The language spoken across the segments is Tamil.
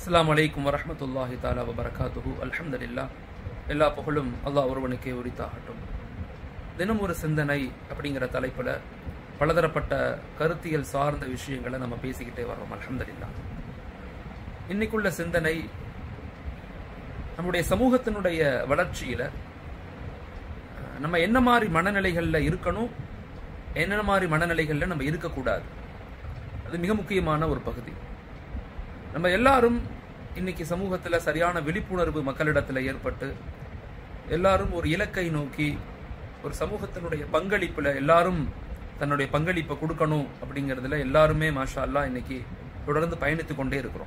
அஸ்ஸலாமு அலைக்கும் வரஹ்மத்துல்லாஹி தஆலா வபரகாத்துஹு. அல்ஹம்துலில்லாஹ். எல்லா புகழும் அல்லாஹ் ஒருவனுக்கே உரித்தாகட்டும். தினம் ஒரு சிந்தனை அப்படிங்கிற தலைப்பில் பலதரப்பட்ட கருத்தியல் சார்ந்த விஷயங்களை நம்ம பேசிக்கிட்டே வரோம். அல்ஹம்துலில்லாஹ். இன்னைக்குள்ள சிந்தனை நம்முடைய சமூகத்தினுடைய வளர்ச்சியில் நம்ம என்ன மாதிரி மனநிலைகளில் இருக்கணும், என்ன மாதிரி மனநிலைகளில் நம்ம இருக்கக்கூடாது, அது மிக முக்கியமான ஒரு பகுதி. நம்ம எல்லாரும் இன்னைக்கு சமூகத்தில் சரியான விழிப்புணர்வு மக்களிடத்தில் ஏற்பட்டு எல்லாரும் ஒரு இலக்கை நோக்கி ஒரு சமூகத்தினுடைய பங்களிப்பில் எல்லாரும் தன்னுடைய பங்களிப்பை கொடுக்கணும் அப்படிங்கிறதுல எல்லாருமே மாஷா அல்லாஹ் இன்னைக்கு தொடர்ந்து பயணித்து கொண்டே இருக்கிறோம்.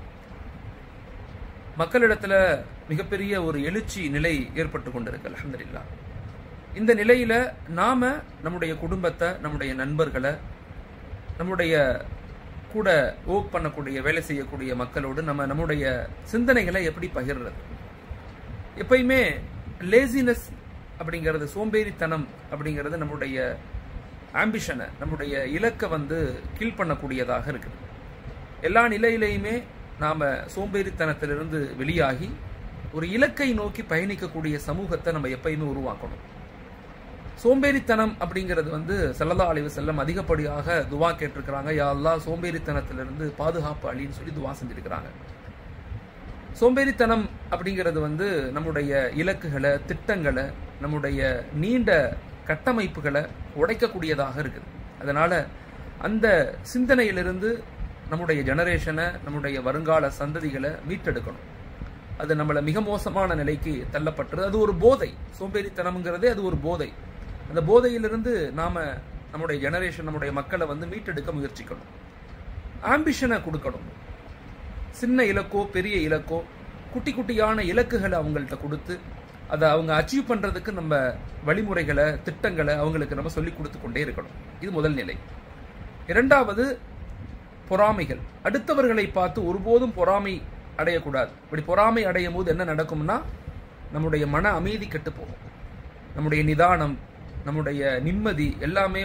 மக்களிடத்தில் மிகப்பெரிய ஒரு எழுச்சி நிலை ஏற்பட்டு கொண்டிருக்கு. அல்ஹம்துலில்லாஹ். இந்த நிலையில நாம நம்முடைய குடும்பத்தை, நம்முடைய நண்பர்களை, நம்முடைய கூட ஒர்க் பண்ணக்கூடிய வேலை செய்யக்கூடிய மக்களோடு நம்முடைய சிந்தனைகளை எப்படி பகிர்றது? எப்பயுமே லேசினஸ் அப்படிங்கிறது, சோம்பேறித்தனம் அப்படிங்கிறது நம்முடைய ஆம்பிஷனை, நம்முடைய இலக்கை கீழ் பண்ணக்கூடியதாக இருக்குது. எல்லா நிலையிலையுமே நாம சோம்பேறித்தனத்திலிருந்து வெளியாகி ஒரு இலக்கை நோக்கி பயணிக்கக்கூடிய சமூகத்தை நம்ம எப்பயுமே உருவாக்கணும். சோம்பேறித்தனம் அப்படிங்கிறது ஸல்லல்லாஹு அலைஹி வஸல்லம் அதிகப்படியாக துவா கேட்டிருக்கிறாங்க. யா அல்லாஹ் சோம்பேறித்தனத்திலிருந்து பாதுகாப்பு அளின்னு சொல்லி துவா செஞ்சிருக்கிறாங்க. சோம்பேறித்தனம் அப்படிங்கிறது நம்முடைய இலக்குகளை, திட்டங்களை, நம்முடைய நீண்ட கட்டமைப்புகளை உடைக்கக்கூடியதாக இருக்குது. அதனால அந்த சிந்தனையிலிருந்து நம்முடைய ஜெனரேஷனை, நம்முடைய வருங்கால சந்ததிகளை மீட்டெடுக்கணும். அது நம்மளை மிக மோசமான நிலைக்கு தள்ளப்பட்டது. அது ஒரு போதை. சோம்பேறித்தனம்ங்கிறதே அது ஒரு போதை. அந்த போதையிலிருந்து நாம நம்முடைய ஜெனரேஷன், நம்முடைய மக்களை மீட்டெடுக்க முயற்சிக்கணும். ஆம்பிஷனை கொடுக்கணும். சின்ன இலக்கோ பெரிய இலக்கோ குட்டி குட்டியான இலக்குகளை அவங்கள்ட்ட கொடுத்து அதை அவங்க அச்சீவ் பண்றதுக்கு நம்ம வழிமுறைகளை, திட்டங்களை அவங்களுக்கு நம்ம சொல்லி கொடுத்து கொண்டே இருக்கணும். இது முதல் நிலை. இரண்டாவது, பொறாமைகள். அடுத்தவர்களை பார்த்து ஒருபோதும் பொறாமை அடையக்கூடாது. இப்படி பொறாமை அடையும் போது என்ன நடக்கும்னா, நம்முடைய மன அமைதி கெட்டு போகும். நம்முடைய நிதானம், நம்முடைய நிம்மதி எல்லாமே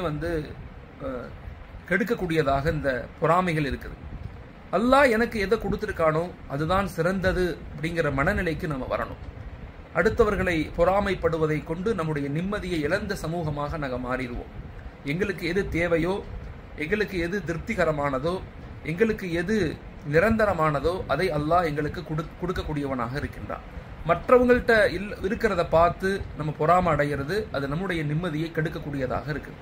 கெடுக்கக்கூடியதாக இந்த பொறாமைகள் இருக்குது. அல்லாஹ் எனக்கு எதை கொடுத்திருக்கானோ அதுதான் சிறந்தது அப்படிங்கிற மனநிலைக்கு நம்ம வரணும். அடுத்தவர்களை பொறாமைப்படுவதை கொண்டு நம்முடைய நிம்மதியை இழந்த சமூகமாக நாங்கள் மாறிடுவோம். எங்களுக்கு எது தேவையோ, எங்களுக்கு எது திருப்திகரமானதோ, எங்களுக்கு எது நிரந்தரமானதோ அதை அல்லாஹ் எங்களுக்கு கொடுக்கக்கூடியவனாக இருக்கின்றான். மற்றவங்கள்ட்ட இருக்கிறத பார்த்து நம்ம பொறாமை அடைகிறது, அது நம்முடைய நிம்மதியை கெடுக்கக்கூடியதாக இருக்கு.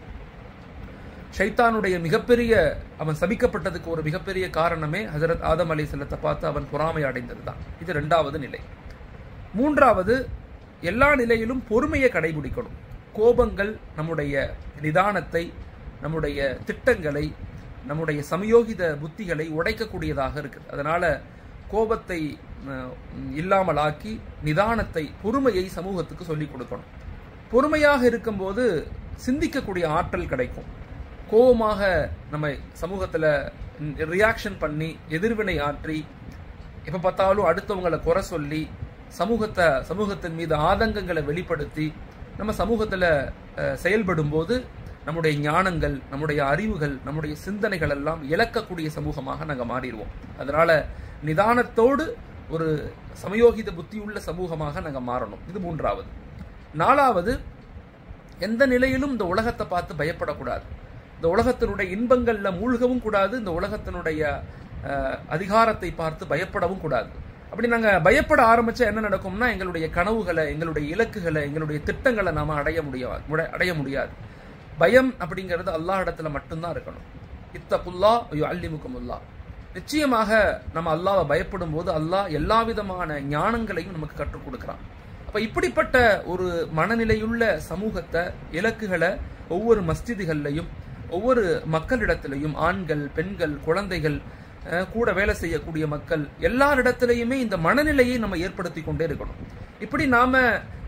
ஷைத்தானுடைய மிகப்பெரிய, அவன் சபிக்கப்பட்டதுக்கு ஒரு மிகப்பெரிய காரணமே ஹஜரத் ஆதம் அலைஹிஸ்ஸலாத்தை பார்த்து அவன் பொறாமை அடைந்தது தான். இது இரண்டாவது நிலை. மூன்றாவது, எல்லா நிலையிலும் பொறுமையை கடைபிடிக்கணும். கோபங்கள் நம்முடைய நிதானத்தை, நம்முடைய திட்டங்களை, நம்முடைய சமயோகித புத்திகளை உடைக்கக்கூடியதாக இருக்குது. அதனால கோபத்தை இல்லாமல் ஆக்கி நிதானத்தை, பொறுமையை சமூகத்துக்கு சொல்லிக் கொடுக்கணும். பொறுமையாக இருக்கும்போது சிந்திக்கக்கூடிய ஆற்றல் கிடைக்கும். கோபமாக நம்ம சமூகத்துல ரியாக்ஷன் பண்ணி எதிர்வினை ஆற்றி எப்ப பார்த்தாலும் அடுத்தவங்களை குறை சொல்லி சமூகத்தின் மீது ஆதங்கங்களை வெளிப்படுத்தி நம்ம சமூகத்துல செயல்படும் போது நம்முடைய ஞானங்கள், நம்முடைய அறிவுகள், நம்முடைய சிந்தனைகள் எல்லாம் இழக்கக்கூடிய சமூகமாக நாங்கள் மாறிடுவோம். அதனால நிதானத்தோடு ஒரு சமயோகித புத்தியுள்ள சமூகமாக நாங்கள் மாறணும். இது மூன்றாவது. நாலாவது, எந்த நிலையிலும் இந்த உலகத்தை பார்த்து பயப்படக்கூடாது. இந்த உலகத்தினுடைய இன்பங்கள்ல மூழ்கவும் கூடாது. இந்த உலகத்தினுடைய அதிகாரத்தை பார்த்து பயப்படவும் கூடாது. அப்படி நாங்க பயப்பட ஆரம்பிச்சா என்ன நடக்கும்னா, எங்களுடைய கனவுகளை, எங்களுடைய இலக்குகளை, எங்களுடைய திட்டங்களை நாம அடைய முடியாது. பயம் அப்படிங்கிறது அல்லாஹ் இடத்துல மட்டும்தான் இருக்கணும். இத்தகுல்லாஹ் யுஅல்லிமுகுமுல்லாஹ். நிச்சயமாக நம்ம அல்லாஹ்வை பயப்படும் போது அல்லாஹ் எல்லா விதமான ஞானங்களையும் நமக்கு கற்றுக் கொடுக்கிறான். அப்ப இப்படிப்பட்ட ஒரு மனநிலையுள்ள சமூகத்தை, இலக்குகளை ஒவ்வொரு மஸ்ஜிதுகள்லையும், ஒவ்வொரு மக்களிடத்திலையும், ஆண்கள், பெண்கள், குழந்தைகள், கூட வேலை செய்யக்கூடிய மக்கள் எல்லாரிடத்திலையுமே இந்த மனநிலையை நம்ம ஏற்படுத்தி கொண்டே இருக்கணும். இப்படி நாம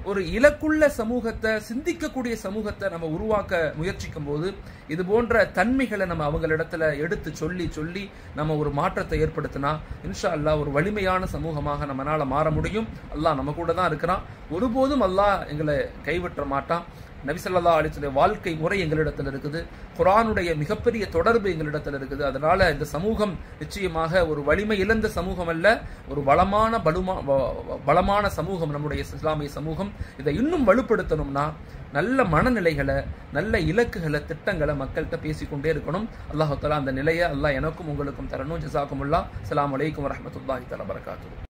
ஒரு இலக்குள்ள சமூகத்தை, சிந்திக்கக்கூடிய சமூகத்தை நம்ம உருவாக்க முயற்சிக்கும் போது இது போன்ற தன்மைகளை நம்ம அவங்களிடத்துல எடுத்து சொல்லி நம்ம ஒரு மாற்றத்தை ஏற்படுத்தினா இன்ஷா அல்லாஹ் ஒரு வலிமையான சமூகமாக நம்மளால மாற முடியும். அல்லாஹ் நம்ம கூட தான் இருக்கிறான். ஒருபோதும் அல்லாஹ் எங்களை கைவிட்ட மாட்டான். நபி ஸல்லல்லாஹு அலைஹி வஸல்லம் வாழ்க்கை முறை எங்களிடத்தில் இருக்குது. குர்ஆனுடைய மிகப்பெரிய தொடர்பு எங்களிடத்தில் இருக்குது. அதனால இந்த சமூகம் நிச்சயமாக ஒரு வலிமை இழந்த சமூகம் அல்ல, ஒரு பலமான சமூகம் நம்முடைய இஸ்லாமிய சமூகம். இதை இன்னும் வலுப்படுத்தணும்னா நல்ல மனநிலைகளை, நல்ல இலக்குகளை, திட்டங்களை மக்கள்கிட்ட பேசிக்கொண்டே இருக்கணும். அல்லாஹ் தஆலா அந்த நிலையை அல்லாஹ் எனக்கும் உங்களுக்கும் தரணும். ஜஸாக்குமுல்லாஹ். அஸ்ஸலாமு அலைக்கும் வரஹ்மத்துல்லாஹி தஆலா வபரகாத்துஹு.